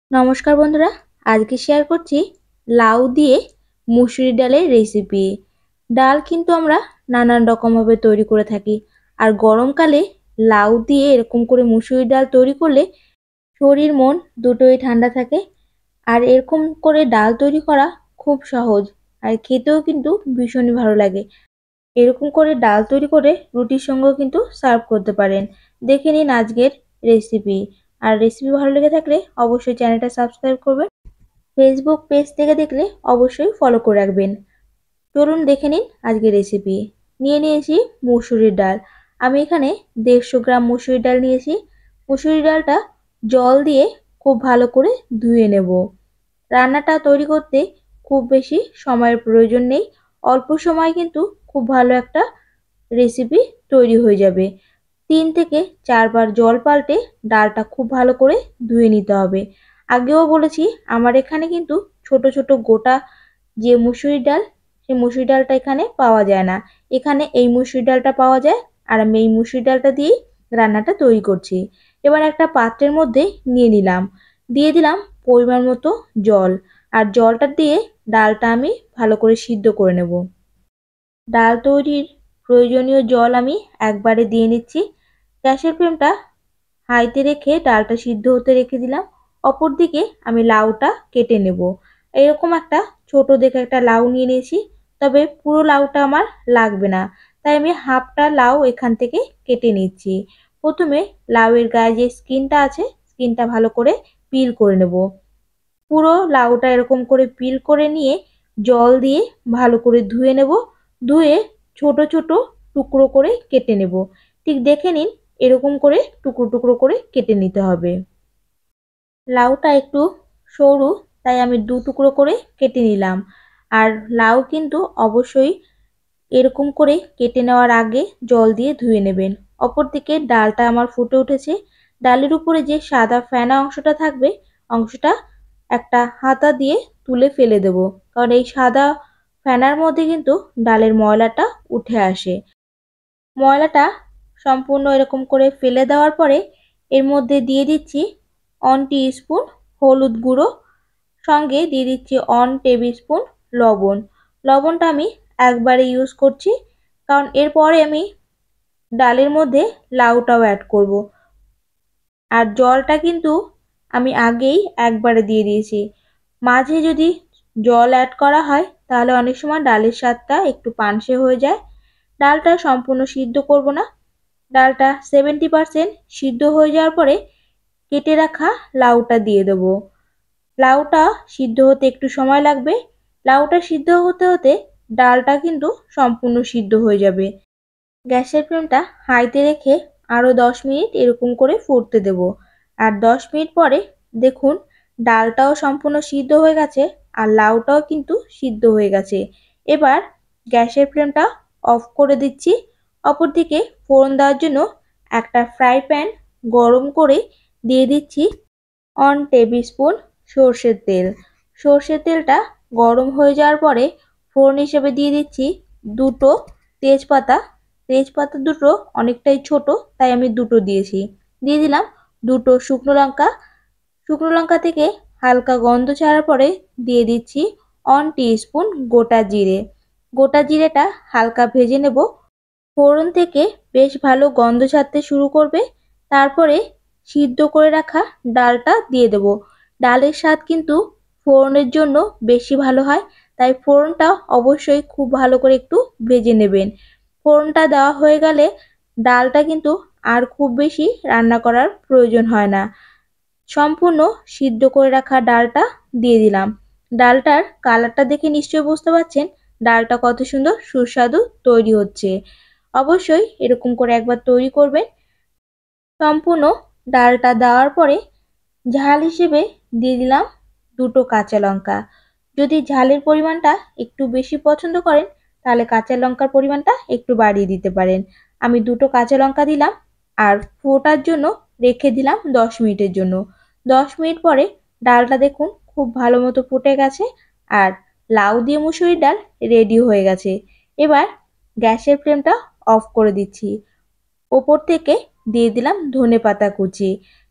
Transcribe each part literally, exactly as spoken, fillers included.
নমস্কার বন্ধুরা, আজকে শেয়ার করছি লাউ দিয়ে মুসুরি ডালের রেসিপি। ডাল কিন্তু আমরা নানান রকমভাবে তৈরি করে থাকি, আর গরমকালে লাউ দিয়ে এরকম করে মুসুরি ডাল তৈরি করলে শরীর মন দুটোই ঠান্ডা থাকে। আর এরকম করে ডাল তৈরি করা খুব সহজ, আর খেতেও কিন্তু ভীষণই ভালো লাগে। এরকম করে ডাল তৈরি করে রুটির সঙ্গেও কিন্তু সার্ভ করতে পারেন। দেখে নিন আজকের রেসিপি। আর রেসিপি ভালো লেগে থাকলে অবশ্যই চ্যানেলটা সাবস্ক্রাইব করবেন। ফেসবুক পেজ থেকে দেখলে অবশ্যই ফলো করে রাখবেন। চলুন দেখে নিন আজকের রেসিপি। নিয়ে নিয়েছি মুসুরির ডাল। আমি এখানে দেড়শো গ্রাম মুসুরির ডাল নিয়েছি। মুসুরির ডালটা জল দিয়ে খুব ভালো করে ধুয়ে নেব। রান্নাটা তৈরি করতে খুব বেশি সময়ের প্রয়োজন নেই, অল্প সময় কিন্তু খুব ভালো একটা রেসিপি তৈরি হয়ে যাবে। তিন থেকে চারবার জল পাল্টে ডালটা খুব ভালো করে ধুয়ে নিতে হবে। আগেও বলেছি আমার এখানে কিন্তু ছোট ছোট গোটা যে মুসুরির ডাল, সেই মুসুরির ডালটা এখানে পাওয়া যায় না। এখানে এই মুসুরির ডালটা পাওয়া যায়, আর আমি এই মুসুরির ডালটা দিয়েই রান্নাটা তৈরি করছি। এবার একটা পাত্রের মধ্যে নিয়ে নিলাম, দিয়ে দিলাম পরিমাণ মতো জল, আর জলটা দিয়ে ডালটা আমি ভালো করে সিদ্ধ করে নেব। ডাল তৈরির প্রয়োজনীয় জল আমি একবারে দিয়ে নিচ্ছি। গ্যাসের ফ্লেমটা হাইতে রেখে ডালটা সিদ্ধ হতে রেখে দিলাম। অপর দিকে আমি লাউটা কেটে নেব। এরকম একটা ছোট দেখে একটা লাউ নিয়ে নিয়েছি, তবে পুরো লাউটা আমার লাগবে না, তাই আমি হাফটা লাউ এখান থেকে কেটে নিচ্ছি। প্রথমে লাউয়ের গায়ে যে স্কিনটা আছে, স্কিনটা ভালো করে পিল করে নেব। পুরো লাউটা এরকম করে পিল করে নিয়ে জল দিয়ে ভালো করে ধুয়ে নেব। ধুয়ে ছোট ছোট টুকরো করে কেটে নেব। ঠিক দেখে নিন, এরকম করে টুকরো টুকরো করে কেটে নিতে হবে। লাউটা একটু সরু, তাই আমি দু টুকরো করে কেটে নিলাম। আর লাউ কিন্তু অবশ্যই এরকম করে কেটে নেওয়ার আগে জল দিয়ে ধুয়ে নেবেন। অপরদিকে ডালটা আমার ফুটে উঠেছে। ডালের উপরে যে সাদা ফেনা অংশটা থাকবে, অংশটা একটা হাতা দিয়ে তুলে ফেলে দেব, কারণ এই সাদা ফেনার মধ্যে কিন্তু ডালের ময়লাটা উঠে আসে। ময়লাটা সম্পূর্ণ এরকম করে ফেলে দেওয়ার পরে এর মধ্যে দিয়ে দিচ্ছি ওয়ান টিস্পুন হলুদ গুঁড়ো, সঙ্গে দিয়ে দিচ্ছি ওয়ান টেবিল স্পুন লবণ। লবণটা আমি একবারে ইউজ করছি, কারণ এরপরে আমি ডালের মধ্যে লাউটাও অ্যাড করব। আর জলটা কিন্তু আমি আগেই একবারে দিয়ে দিয়েছি। মাঝে যদি জল অ্যাড করা হয় তাহলে অনেক সময় ডালের স্বাদটা একটু পানসে হয়ে যায়। ডালটা সম্পূর্ণ সিদ্ধ করব না, ডালটা সেভেন্টি পারসেন্ট সিদ্ধ হয়ে যাওয়ার পরে কেটে রাখা লাউটা দিয়ে দেব। লাউটা সিদ্ধ হতে একটু সময় লাগবে। লাউটা সিদ্ধ হতে হতে ডালটা কিন্তু সম্পূর্ণ সিদ্ধ হয়ে যাবে। গ্যাসের ফ্লেমটা হাইতে রেখে আরও দশ মিনিট এরকম করে ফুটতে দেব। আর দশ মিনিট পরে দেখুন ডালটাও সম্পূর্ণ সিদ্ধ হয়ে গেছে, আর লাউটাও কিন্তু সিদ্ধ হয়ে গেছে। এবার গ্যাসের ফ্লেমটা অফ করে দিচ্ছি। অপরদিকে ফোড়ন দেওয়ার জন্য একটা ফ্রাই প্যান গরম করে দিয়ে দিচ্ছি ওয়ান টেবিল স্পুন সর্ষের তেল। সর্ষের তেলটা গরম হয়ে যাওয়ার পরে ফোড়ন হিসেবে দিয়ে দিচ্ছি দুটো তেজপাতা। তেজপাতা দুটো অনেকটাই ছোট, তাই আমি দুটো দিয়েছি। দিয়ে দিলাম দুটো শুকনো লঙ্কা। শুকনো লঙ্কা থেকে হালকা গন্ধ ছাড়ার পরে দিয়ে দিচ্ছি ওয়ান টিস্পুন গোটা জিরে। গোটা জিরেটা হালকা ভেজে নেব। ফোড়ন থেকে বেশ ভালো গন্ধ ছাড়তে শুরু করবে, তারপরে সিদ্ধ করে রাখা ডালটা দিয়ে দেব। ডালের স্বাদ কিন্তু ফোড়নের জন্য বেশি ভালো হয়, তাই ফোড়নটা অবশ্যই খুব ভালো করে একটু ভেজে নেবেন। ফোড়নটা দেওয়া হয়ে গেলে ডালটা কিন্তু আর খুব বেশি রান্না করার প্রয়োজন হয় না। সম্পূর্ণ সিদ্ধ করে রাখা ডালটা দিয়ে দিলাম। ডালটার কালারটা দেখে নিশ্চয়ই বুঝতে পারছেন ডালটা কত সুন্দর সুস্বাদু তৈরি হচ্ছে। অবশ্যই এরকম করে একবার তৈরি করবেন। সম্পূর্ণ ডালটা দেওয়ার পরে ঝাল হিসেবে দিয়ে দিলাম দুটো কাঁচা লঙ্কা। যদি ঝালের পরিমাণটা একটু বেশি পছন্দ করেন তাহলে কাঁচা লঙ্কার পরিমাণটা একটু বাড়িয়ে দিতে পারেন। আমি দুটো কাঁচা লঙ্কা দিলাম, আর ফোটার জন্য রেখে দিলাম দশ মিনিটের জন্য। দশ মিনিট পরে ডালটা দেখুন খুব ভালো মতো ফুটে গেছে, আর লাউ দিয়ে মুসুরির ডাল রেডি হয়ে গেছে। এবার গ্যাসের ফ্লেমটা অফ করে দিচ্ছি। ওপর থেকে দিয়ে দিলাম ধনেপাতা কুচি।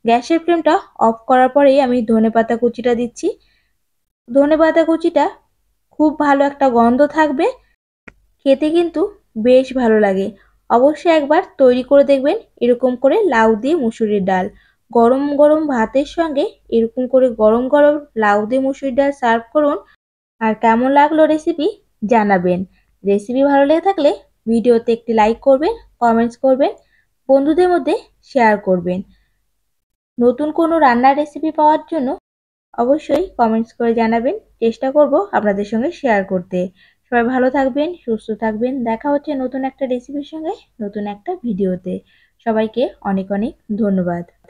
গ্যাসের ফ্লেমটা অফ করার পরেই আমি ধনেপাতা কুচিটা দিচ্ছি। ধনেপাতা কুচিটা খুব ভালো একটা গন্ধ থাকবে, খেতে কিন্তু বেশ ভালো লাগে। অবশ্যই একবার তৈরি করে দেখবেন এরকম করে লাউ দিয়ে মুসুরির ডাল। গরম গরম ভাতের সঙ্গে এরকম করে গরম গরম লাউ দিয়ে মুসুরির ডাল সার্ভ করুন। আর কেমন লাগলো রেসিপি জানাবেন। রেসিপি ভালো লেগে থাকলে ভিডিওতে একটি লাইক করবেন, কমেন্টস করবেন, বন্ধুদের মধ্যে শেয়ার করবেন। নতুন কোনো রান্নার রেসিপি পাওয়ার জন্য অবশ্যই কমেন্টস করে জানাবেন। চেষ্টা করব আপনাদের সঙ্গে শেয়ার করতে। সবাই ভালো থাকবেন, সুস্থ থাকবেন। দেখা হচ্ছে নতুন একটা রেসিপির সঙ্গে, নতুন একটা ভিডিওতে। সবাইকে অনেক অনেক ধন্যবাদ।